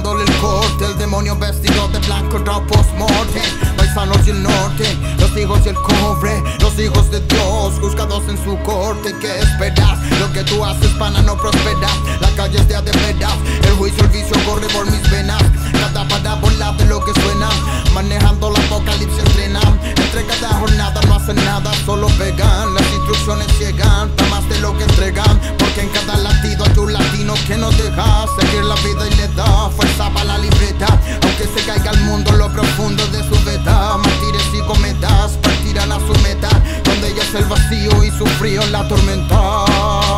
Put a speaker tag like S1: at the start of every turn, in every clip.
S1: dándole el corte. El demonio vestido de blanco, draw post-mortem. Paisanos y el norte, los hijos y el cobre, los hijos de Dios, juzgados en su corte. ¿Qué esperas? Lo que tú haces, pana, no prospera. La calle es de veras, el juicio, el vicio corre por mis venas. Cada parábola de lo que suena, manejando la apocalipsis entrenan. Entre cada jornada no hacen nada, solo pegan. Las instrucciones llegan, da más de lo que entregan. Porque en cada latido hay un latino que no deja seguir la vida y le da fuerza para la libreta. Aunque se caiga el mundo en lo profundo de su veta, mártires y cometas partirán a su meta, donde ella es el vacío y su frío en la tormenta.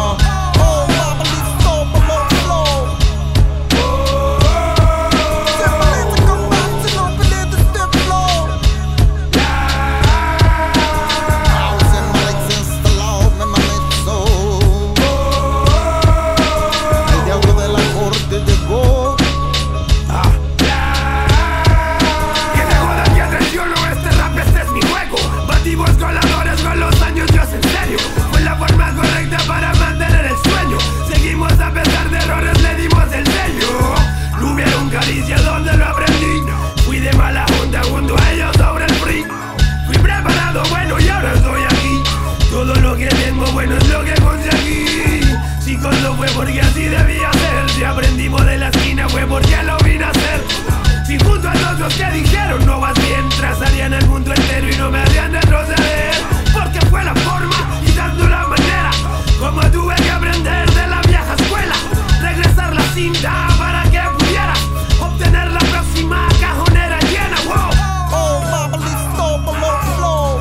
S2: Coladores con los años, Dios en serio. Fue la forma correcta para mantener el sueño. Seguimos a pesar de errores, le dimos el sello. No hubieron caricia donde lo aprendí. Fui de mala junta junto a ellos sobre el free. Fui preparado, bueno, y ahora estoy aquí. Todo lo que tengo bueno es lo que conseguí. Si cuando fue porque así debía ser. Si aprendimos de la esquina fue porque lo vine a hacer. Si junto a todos los que dijeron no vas bien, trazarían el mundo entero y no me harían retroceder. Porque fue la forma y dando la manera como tuve que aprender de la vieja escuela. Regresar la cinta para que pudiera obtener la próxima cajonera llena. Wow.
S1: Oh, mama, listo, below flow.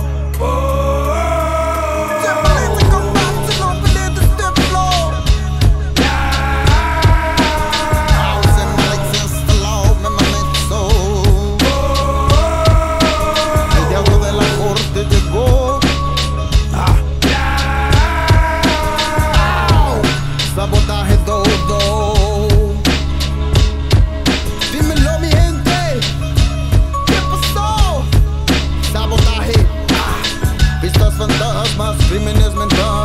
S1: Sabotaje todo. Dímelo, mi gente. ¿Qué pasó? Sabotaje. Vistas fantasmas, crímenes mentales.